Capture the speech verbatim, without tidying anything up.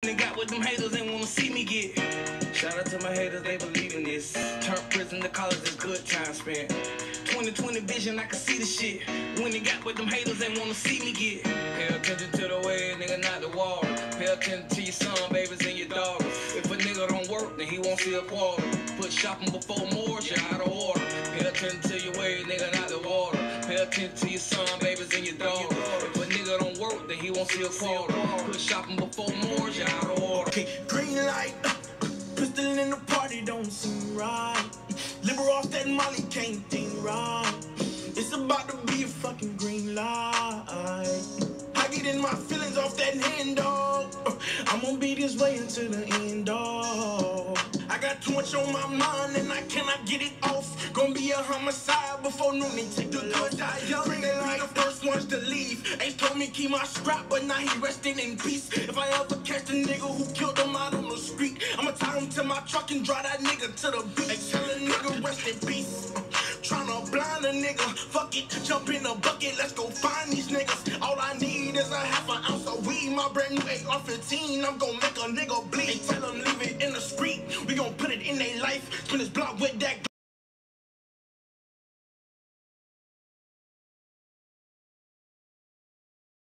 They got with them haters, they wanna see me get. Shout out to my haters, they believe in this. Turn prison to college is good time spent. twenty twenty vision, I can see the shit. When they got with them haters, they wanna see me get. Pay attention to the way, nigga, not the water. Pay attention to your son, babies, and your daughters. If a nigga don't work, then he won't see a quarter. Put shopping before more, you're out of order. Pay attention to your way, nigga, not the water. Pay attention to your son, babies, and your daughters. If a nigga don't work, then he won't see a quarter. Put shopping before more, you're out of order. Okay, green light, uh, pistol in the party don't seem right. Liver off that Molly can't think right. It's about to be a fucking green light. I get in my feelings off that hand, dog. Uh, I'm gonna be this way until the end, dog. I got too much on my mind and I cannot get it off. Gonna be a homicide before noon. They take the good die young. Bring it like the first ones to leave. Ace told me keep my scrap, but now he resting in peace. If I ever catch the nigga who killed him out on the street, I'ma tie him to my truck and drive that nigga to the beach. Tell a nigga rest in peace. Tryna blind a nigga, fuck it, jump in the bucket, let's go find these niggas. All I need is a half an ounce of weed, my brand new A R fifteen, I'm gon' make a nigga bleed. Tell them leave it in the street, we gon' put it in their life, spin this block with that.